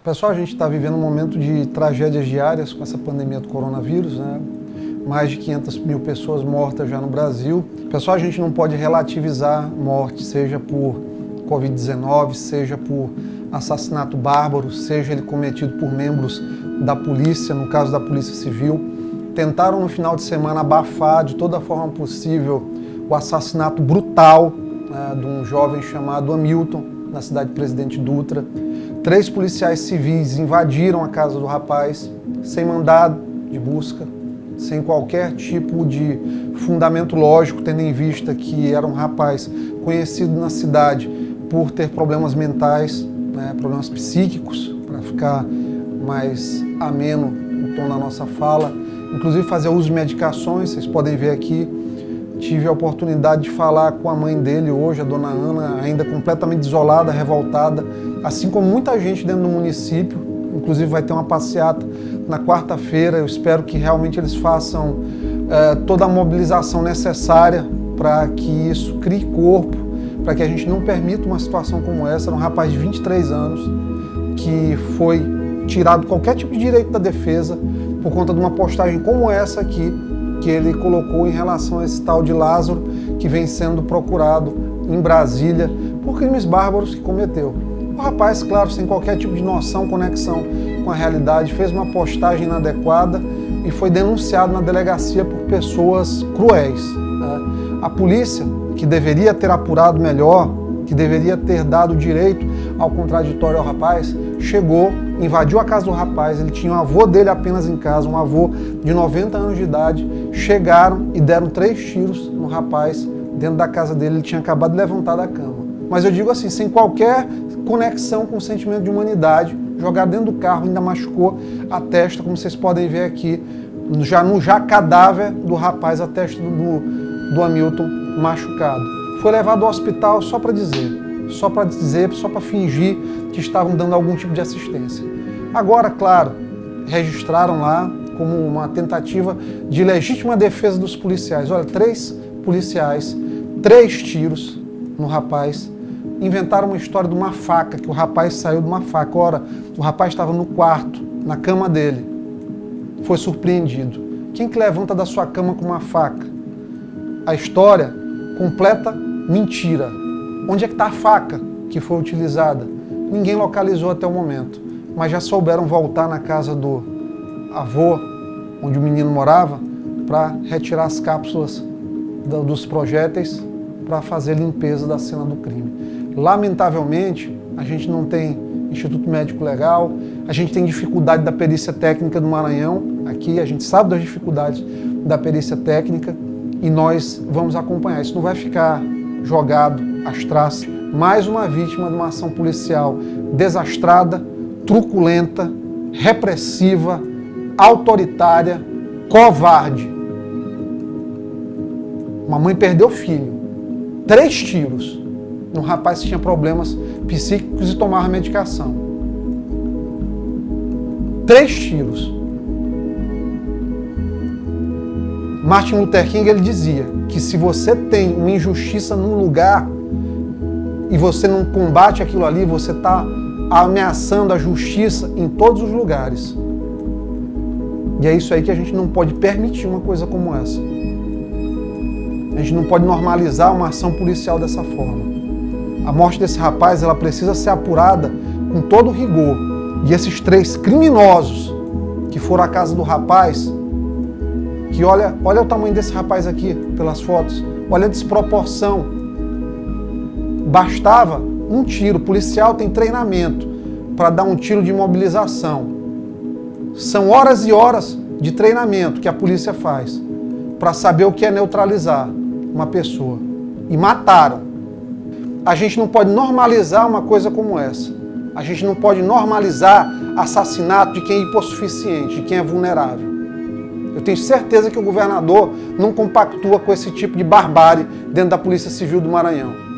Pessoal, a gente está vivendo um momento de tragédias diárias com essa pandemia do coronavírus, né? Mais de 500 mil pessoas mortas já no Brasil. Pessoal, a gente não pode relativizar morte, seja por Covid-19, seja por assassinato bárbaro, seja ele cometido por membros da polícia, no caso da Polícia Civil. Tentaram no final de semana abafar de toda forma possível o assassinato brutal de um jovem chamado Hamilton, na cidade de Presidente Dutra. 3 policiais civis invadiram a casa do rapaz, sem mandado de busca, sem qualquer tipo de fundamento lógico, tendo em vista que era um rapaz conhecido na cidade por ter problemas mentais, problemas psíquicos, para ficar mais ameno o tom da nossa fala, inclusive fazer uso de medicações. Vocês podem ver aqui, tive a oportunidade de falar com a mãe dele hoje, a dona Ana, ainda completamente isolada, revoltada, assim como muita gente dentro do município. Inclusive vai ter uma passeata na quarta-feira. Eu espero que realmente eles façam toda a mobilização necessária para que isso crie corpo, para que a gente não permita uma situação como essa. Era um rapaz de 23 anos que foi tirado qualquer tipo de direito da defesa por conta de uma postagem como essa aqui, que ele colocou em relação a esse tal de Lázaro, que vem sendo procurado em Brasília por crimes bárbaros que cometeu. O rapaz, claro, sem qualquer tipo de noção, conexão com a realidade, fez uma postagem inadequada e foi denunciado na delegacia por pessoas cruéis. A polícia, que deveria ter apurado melhor, que deveria ter dado direito ao contraditório ao rapaz, chegou, invadiu a casa do rapaz. Ele tinha o avô dele apenas em casa, um avô de 90 anos de idade. Chegaram e deram 3 tiros no rapaz dentro da casa dele. Ele tinha acabado de levantar da cama. Mas eu digo assim, sem qualquer conexão com o sentimento de humanidade, jogaram dentro do carro, ainda machucou a testa, como vocês podem ver aqui, já cadáver do rapaz, a testa do Hamilton machucado. Foi levado ao hospital só para fingir que estavam dando algum tipo de assistência. Agora, claro, registraram lá como uma tentativa de legítima defesa dos policiais. Olha, 3 policiais, 3 tiros no rapaz. Inventaram uma história de uma faca, que o rapaz saiu de uma faca. Ora, o rapaz estava no quarto, na cama dele. Foi surpreendido. Quem que levanta da sua cama com uma faca? A história, completa mentira. Onde é que está a faca que foi utilizada? Ninguém localizou até o momento, mas já souberam voltar na casa do avô, onde o menino morava, para retirar as cápsulas dos projéteis para fazer limpeza da cena do crime. Lamentavelmente, a gente não tem Instituto Médico Legal, a gente tem dificuldade da perícia técnica do Maranhão. Aqui a gente sabe das dificuldades da perícia técnica e nós vamos acompanhar. Isso não vai ficar jogado às traças. Mais uma vítima de uma ação policial desastrada, truculenta, repressiva, autoritária, covarde. Uma mãe perdeu o filho. 3 tiros num rapaz que tinha problemas psíquicos e tomava medicação. 3 tiros. Martin Luther King, ele dizia que se você tem uma injustiça num lugar e você não combate aquilo ali, você está ameaçando a justiça em todos os lugares. E é isso aí que a gente não pode permitir uma coisa como essa. A gente não pode normalizar uma ação policial dessa forma. A morte desse rapaz, ela precisa ser apurada com todo rigor. E esses 3 criminosos que foram à casa do rapaz, que olha o tamanho desse rapaz aqui, pelas fotos, olha a desproporção. Bastava um tiro. O policial tem treinamento para dar um tiro de imobilização. São horas e horas de treinamento que a polícia faz para saber o que é neutralizar uma pessoa. E mataram. A gente não pode normalizar uma coisa como essa. A gente não pode normalizar assassinato de quem é hipossuficiente, de quem é vulnerável. Eu tenho certeza que o governador não compactua com esse tipo de barbárie dentro da Polícia Civil do Maranhão.